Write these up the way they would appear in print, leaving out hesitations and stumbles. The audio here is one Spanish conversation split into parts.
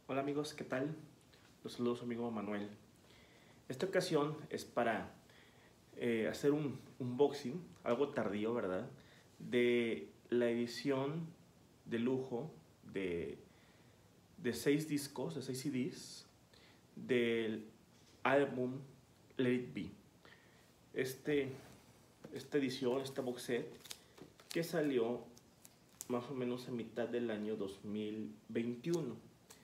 Hola amigos, ¿qué tal? Los saludos su amigo Manuel. Esta ocasión es para hacer un unboxing, algo tardío, ¿verdad? De la edición de lujo de, de 6 discos, de 6 CDs, del álbum Let It Be. Este, esta edición, esta box set, que salió más o menos a mitad del año 2021.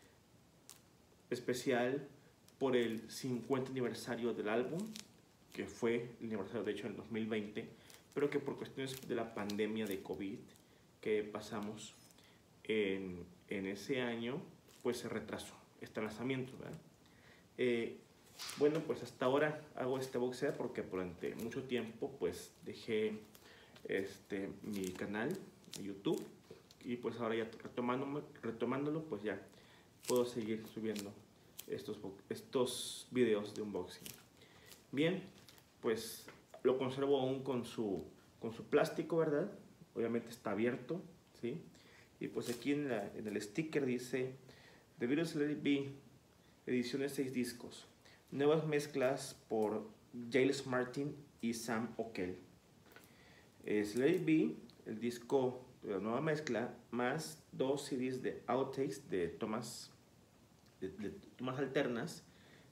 Especial por el 50 aniversario del álbum, que fue el aniversario de hecho en el 2020, pero que por cuestiones de la pandemia de COVID que pasamos en ese año, pues se retrasó este lanzamiento, ¿verdad? Bueno, pues hasta ahora hago este box set porque durante mucho tiempo pues dejé mi canal de YouTube y pues ahora ya retomándolo pues ya puedo seguir subiendo estos videos de unboxing. Bien, pues lo conservo aún con su plástico, ¿verdad? Obviamente está abierto, ¿sí? Y pues aquí en el sticker dice The Beatles Let It Be, ediciones 6 discos, nuevas mezclas por Giles Martin y Sam Okell. Es Let It Be, el disco de la nueva mezcla, más 2 CDs de outtakes de tomas alternas,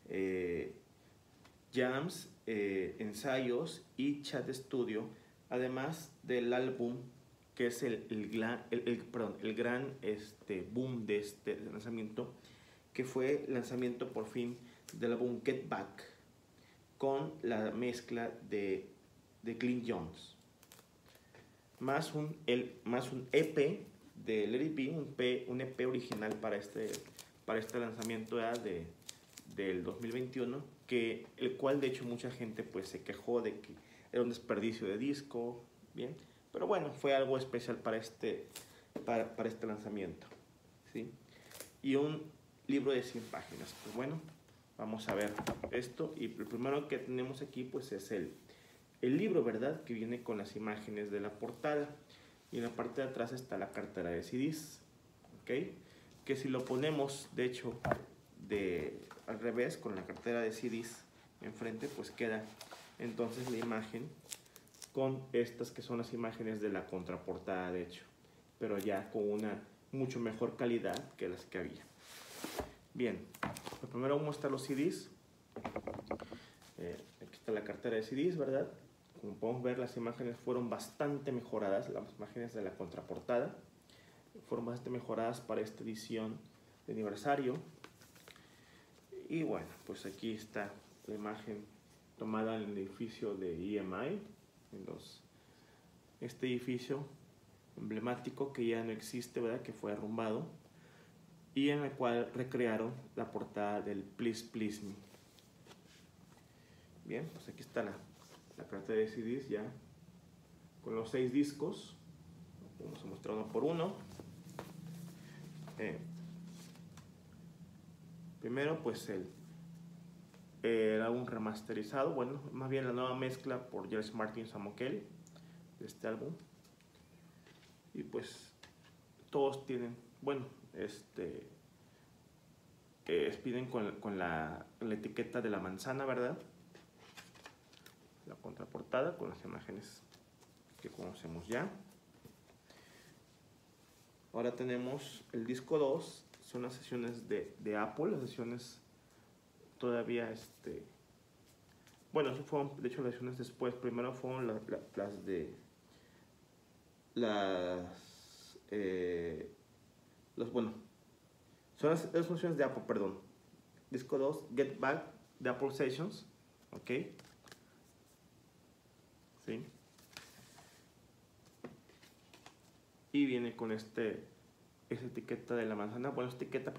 jams, ensayos y chat de estudio, además del álbum que es el gran boom de este lanzamiento, que fue el lanzamiento por fin del álbum Get Back con la mezcla de Glyn Johns, más un EP de Let It Be, un EP original para este lanzamiento del 2021, el cual de hecho mucha gente pues se quejó de que era un desperdicio de disco, bien, pero bueno, fue algo especial para este lanzamiento, ¿sí? Y un libro de 100 páginas, pues bueno, vamos a ver esto, y el primero que tenemos aquí pues es el libro, ¿verdad? Que viene con las imágenes de la portada, y en la parte de atrás está la cartera de CDs, ¿ok? Que si lo ponemos de hecho al revés, con la cartera de CDs enfrente, pues queda entonces la imagen con estas que son las imágenes de la contraportada, de hecho, pero ya con una mucho mejor calidad que las que había. Bien, pues primero vamos a mostrar los CDs. Aquí está la cartera de CDs, ¿verdad? Como podemos ver, las imágenes fueron bastante mejoradas, las imágenes de la contraportada fueron bastante mejoradas para esta edición de aniversario. Y bueno, pues aquí está la imagen tomada en el edificio de EMI, este edificio emblemático que ya no existe, ¿verdad? Que fue derrumbado, y en el cual recrearon la portada del Please Please Me. Bien, pues aquí está la cartera de CDs ya con los 6 discos. Vamos a mostrar uno por uno. Primero pues el álbum remasterizado, bueno, más bien la nueva mezcla por Giles Martin y Sam Okell de este álbum. Y pues todos tienen, bueno, piden con la etiqueta de la manzana, ¿verdad? La contraportada con las imágenes que conocemos ya. Ahora tenemos el disco 2, son las sesiones de Apple, las sesiones todavía, bueno, eso fueron de hecho las sesiones después. Primero fueron las de bueno, son las funciones de Apple, perdón. Disco 2, Get Back de Apple Sessions, ok, ¿sí? Y viene con esa etiqueta de la manzana. Bueno, esta etiqueta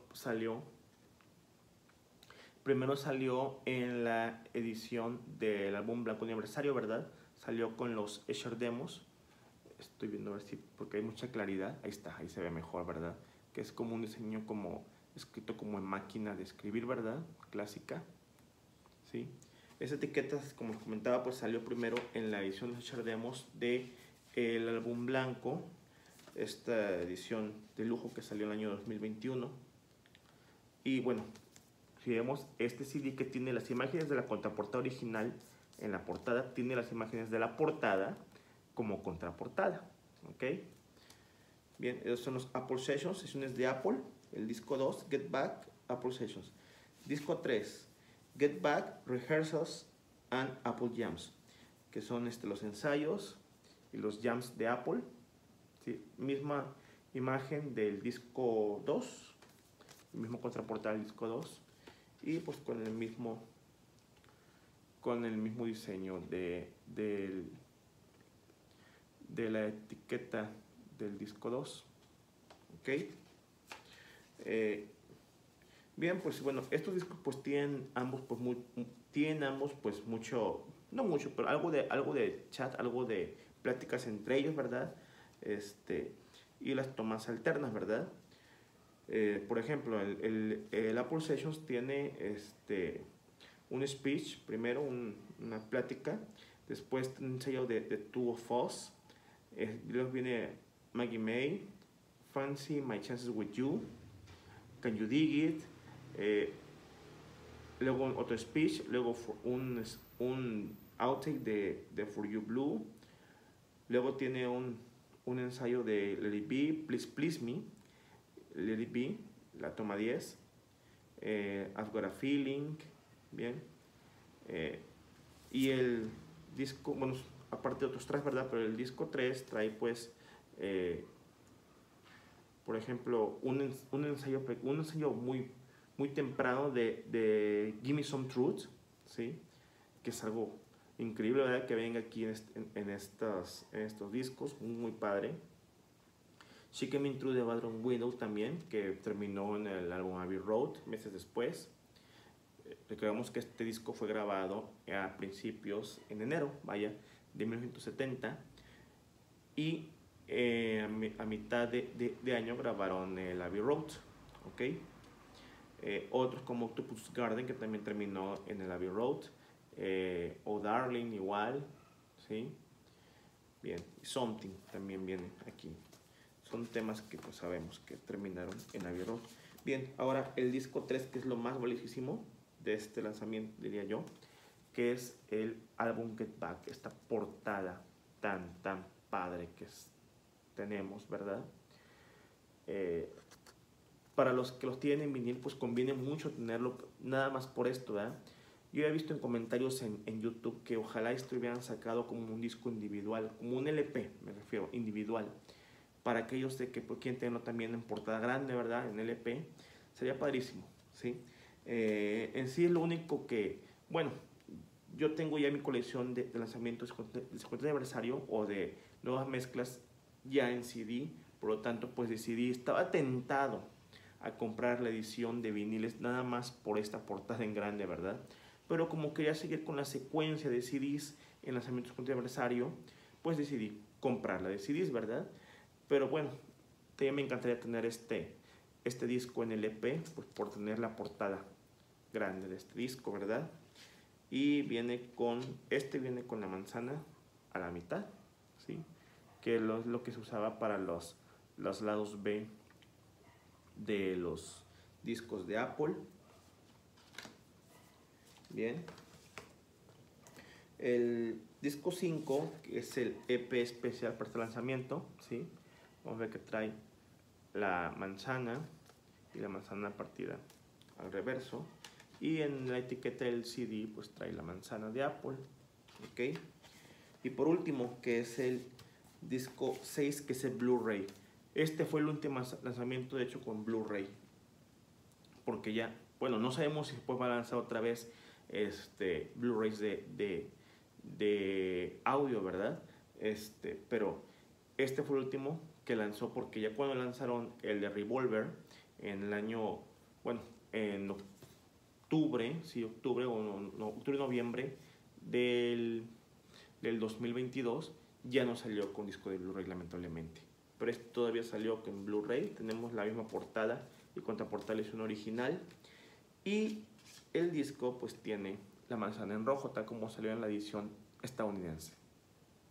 primero salió en la edición del álbum Blanco Aniversario, ¿verdad? Salió con los Escher Demos. Estoy viendo a ver si, porque hay mucha claridad. Ahí está, ahí se ve mejor, ¿verdad? Que es como un diseño escrito como en máquina de escribir, ¿verdad? Clásica, ¿sí? Esa etiqueta, como les comentaba, pues salió primero en la edición de Escher Demos del álbum Blanco, esta edición de lujo que salió en el año 2021. Y bueno, si vemos este CD que tiene las imágenes de la contraportada original, en la portada tiene las imágenes de la portada como contraportada, ¿ok? Bien, esos son los Apple Sessions, sesiones de Apple. El disco 2, Get Back, Apple Sessions. Disco 3, Get Back, Rehearsals and Apple Jams, que son los ensayos y los jams de Apple. ¿Sí? Misma imagen del disco 2, el mismo contraportada del disco 2, y pues con el mismo diseño de la etiqueta del disco 2. Ok. Bien, pues bueno, estos discos pues tienen ambos pues mucho, no mucho, pero algo de chat, algo de pláticas entre ellos, ¿verdad? Y las tomas alternas, ¿verdad? Por ejemplo, el Apple Sessions tiene un speech, primero una plática, después un ensayo de Two of Us, luego viene Maggie May, Fancy My Chances With You, Can You Dig It, luego otro speech, luego un outtake de For You Blue, luego tiene un ensayo de Let It Be, Please Please Me, Let It Be, la toma 10, I've Got a Feeling, bien, y el disco, bueno, aparte de otros tres, ¿verdad? Pero el disco 3 trae pues por ejemplo, un ensayo muy temprano de Give Me Some Truth, ¿sí? Que es algo increíble, ¿verdad? Que venga aquí en estos discos, muy padre. She Came In Through the Bathroom Window también, que terminó en el álbum Abbey Road meses después. Recordemos que este disco fue grabado a principios, en enero, vaya, de 1970, y a mitad de año grabaron el Abbey Road, ¿ok? Otros como Octopus Garden, que también terminó en el Abbey Road, Oh Darling igual, ¿sí? Bien, Something también viene aquí. Son temas que pues sabemos que terminaron en Abbey Road. Bien, ahora el disco 3, que es lo más valiosísimo de este lanzamiento, diría yo, que es el álbum Get Back, esta portada tan padre que tenemos, ¿verdad? Para los que los tienen en vinil, pues conviene mucho tenerlo, nada más por esto, ¿verdad? Yo he visto en comentarios en YouTube que ojalá esto hubieran sacado como un disco individual, como un LP, me refiero, individual, para aquellos de que pues, quieren tenerlo también en portada grande, ¿verdad? En LP, sería padrísimo, ¿sí? En sí es lo único que, bueno, yo tengo ya mi colección de lanzamientos de 50 aniversario o de nuevas mezclas ya en CD, por lo tanto pues decidí, estaba tentado a comprar la edición de viniles nada más por esta portada en grande, ¿verdad? Pero como quería seguir con la secuencia de CDs en lanzamientos de 50 aniversario, pues decidí comprarla de CDs, ¿verdad? Pero bueno, también me encantaría tener este disco en LP, pues por tener la portada grande de este disco, ¿verdad? Y viene con la manzana a la mitad, ¿sí? Que es lo que se usaba para los lados B de los discos de Apple. Bien. El disco 5, que es el EP especial para este lanzamiento, ¿sí? Vamos a ver que trae la manzana y la manzana partida al reverso. Y en la etiqueta del CD pues trae la manzana de Apple, ¿ok? Y por último, que es el disco 6, que es el Blu-ray. Este fue el último lanzamiento de hecho con Blu-ray, porque ya, bueno, no sabemos si después va a lanzar otra vez Blu-rays de audio, ¿verdad? Pero este fue el último que lanzó, porque ya cuando lanzaron el de Revolver en el año, bueno, en octubre, sí, octubre o noviembre del 2022, ya no salió con disco de Blu-ray, lamentablemente. Pero este todavía salió con Blu-ray, tenemos la misma portada y contraportada es una original. Y el disco pues tiene la manzana en rojo, tal como salió en la edición estadounidense.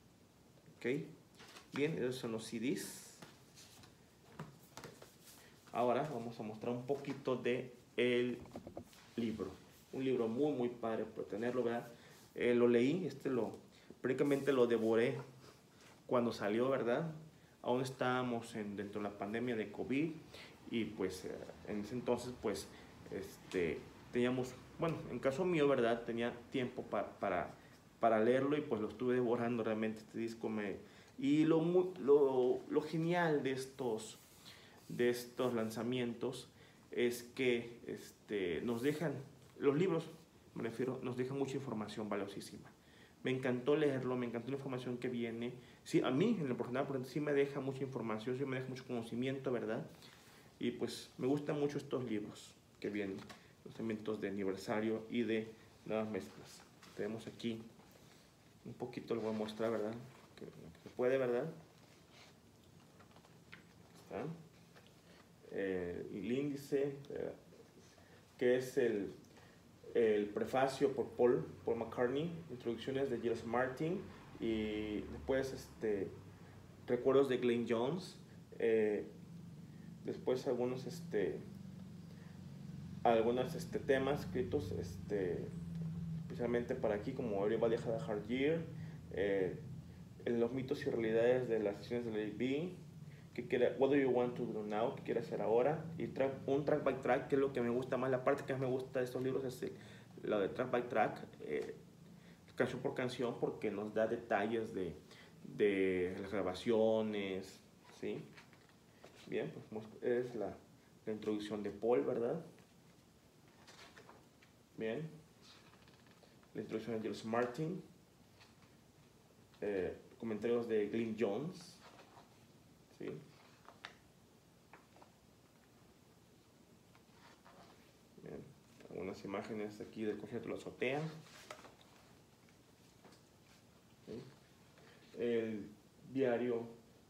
¿Ok? Bien, esos son los CDs. Ahora vamos a mostrar un poquito de el libro. Un libro muy, muy padre por tenerlo, ¿verdad? Lo leí, prácticamente lo devoré cuando salió, ¿verdad? Aún estábamos dentro de la pandemia de COVID y pues en ese entonces pues teníamos, bueno, en caso mío, ¿verdad? Tenía tiempo para leerlo y pues lo estuve devorando realmente este disco. Y lo genial de estos lanzamientos es que nos dejan, los libros, me refiero, nos dejan mucha información valiosísima. Me encantó leerlo, me encantó la información que viene. Sí, a mí, en lo personal, sí me deja mucha información, sí me deja mucho conocimiento, ¿verdad? Y pues me gustan mucho estos libros que vienen, los eventos de aniversario y de nuevas mezclas. Tenemos aquí un poquito, lo voy a mostrar, ¿verdad? Que se puede, ¿verdad? Está. El índice, que es el prefacio por Paul McCartney, introducciones de Giles Martin y después recuerdos de Glenn Jones, después algunos temas escritos especialmente para aquí, como Everybody Had a Hard Year, en los mitos y realidades de las sesiones de Lady B, What Do You Want to Do Now, que quiere hacer ahora, y un track by track, que es lo que me gusta más. La parte que más me gusta de estos libros es la de track by track, canción por canción, porque nos da detalles de las grabaciones, ¿sí? Bien, pues es la introducción de Paul, ¿verdad? Bien, la introducción de Giles Martin, comentarios de Glenn Jones, ¿sí? Bien, algunas imágenes aquí del concierto de la azotea, ¿sí? El diario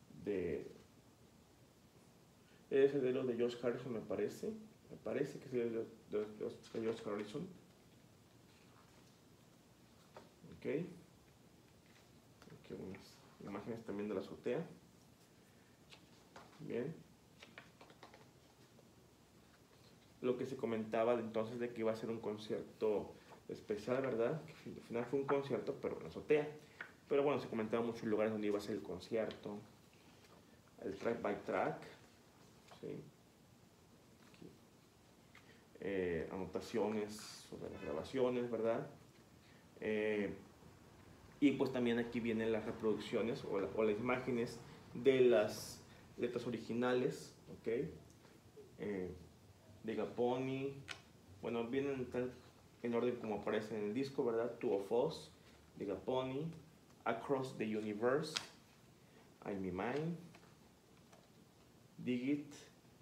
es el de los de George Harrison, me parece que es el de George Harrison. Ok, aquí unas imágenes también de la azotea. Bien, lo que se comentaba entonces de que iba a ser un concierto especial, ¿verdad? Que al final fue un concierto, pero en la azotea. Pero bueno, se comentaba muchos lugares donde iba a ser el concierto, el track by track, ¿sí? Anotaciones sobre las grabaciones, ¿verdad? Y pues también aquí vienen las reproducciones o las imágenes de las letras originales, ¿ok? De Gaponi, bueno, vienen en orden como aparece en el disco, ¿verdad? Two of Us, de Gaponi, Across the Universe, I'm Me Mine, Dig It,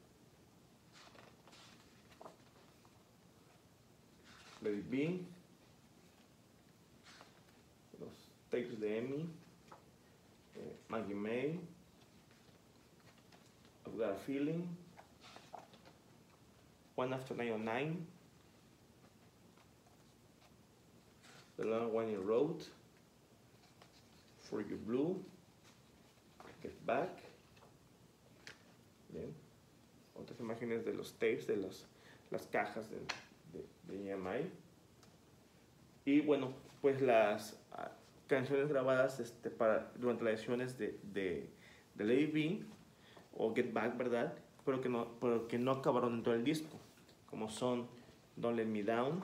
Let It Be, los takes de Emmy, Maggie May, I've Got a Feeling, One After 909, The Long Winding Road, For You Blue, Get Back. Bien, otras imágenes de los tapes, de las cajas de EMI. Y bueno, pues las canciones grabadas durante las ediciones de Lady B o Get Back, ¿verdad? Pero que no acabaron dentro del disco, como son Don't Let Me Down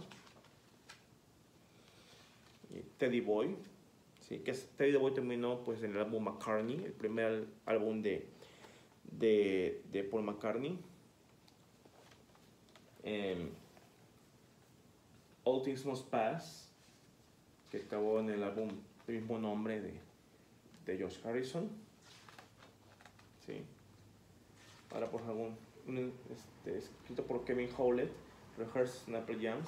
y Teddy Boy, ¿sí? Teddy Boy terminó pues en el álbum McCartney, el primer álbum de Paul McCartney. All Things Must Pass, que acabó en el álbum del mismo nombre de George Harrison, ¿sí? Ahora por escrito por Kevin Howlett, Rehearse Snapper Jams.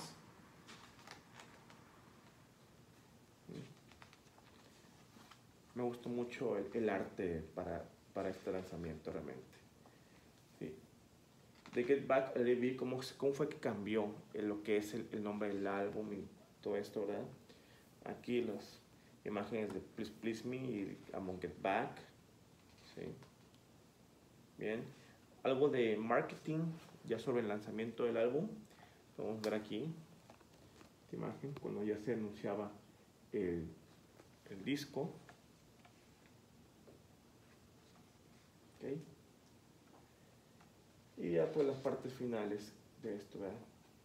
Me gustó mucho el arte para este lanzamiento realmente, ¿sí? De Get Back, cómo fue que cambió lo que es el nombre del álbum y todo esto, ¿verdad? Aquí las imágenes de Please Please Me y I'm Gonna Get Back, ¿sí? Bien, algo de marketing ya sobre el lanzamiento del álbum. Vamos a ver aquí esta imagen cuando ya se anunciaba el disco. Okay. Y ya pues las partes finales de esto, ¿verdad?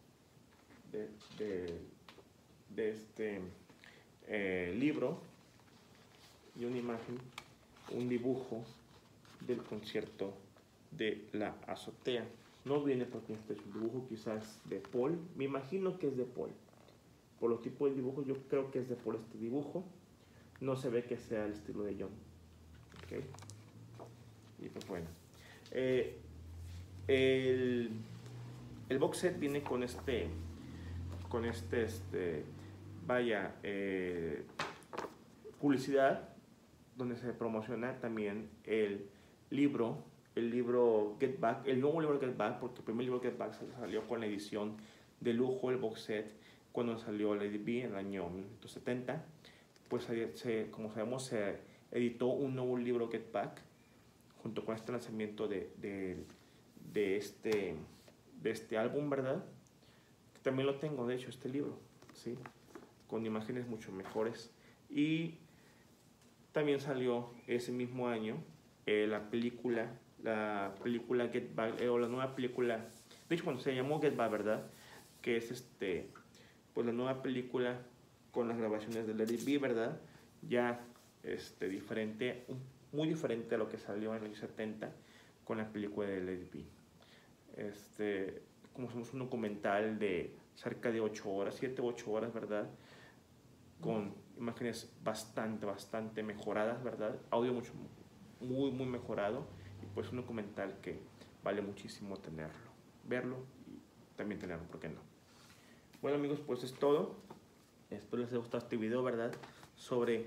De este libro, y una imagen, un dibujo del concierto de la azotea. No viene porque este es un dibujo quizás de Paul, me imagino que es de Paul. Por los tipos de dibujos yo creo que es de Paul este dibujo. No se ve que sea el estilo de John. Okay. Y pues bueno. El box set viene con vaya, publicidad, donde se promociona también el libro Get Back, el nuevo libro Get Back, porque el primer libro Get Back salió con la edición de lujo, el box set, cuando salió Lady B en el año 1970. Pues como sabemos, se editó un nuevo libro Get Back junto con este lanzamiento de este álbum, ¿verdad? Que también lo tengo, de hecho, este libro, ¿sí? Con imágenes mucho mejores. Y también salió ese mismo año la película Get Back, o la nueva película, de hecho, cuando se llamó Get Back, ¿verdad? Que es pues la nueva película con las grabaciones de Lady B, ¿verdad? Ya diferente, muy diferente a lo que salió en los 70 con la película de Lady B. Como somos un documental de cerca de 8 horas, 7 u 8 horas, ¿verdad? Con imágenes bastante mejoradas, ¿verdad? Audio muy mejorado, y pues un documental que vale muchísimo tenerlo, verlo y también tenerlo, ¿por qué no? Bueno, amigos, pues es todo. Espero les haya gustado este video, ¿verdad? Sobre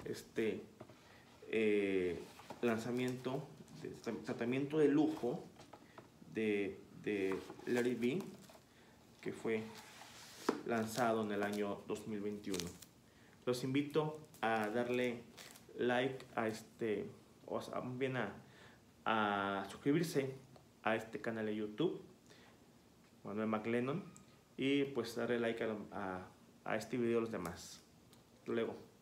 lanzamiento, tratamiento de lujo de Lady B, que fue lanzado en el año 2021. Los invito a darle like a bien a suscribirse a este canal de YouTube, Manuel McLennan, y pues darle like a este video a los demás. Hasta luego.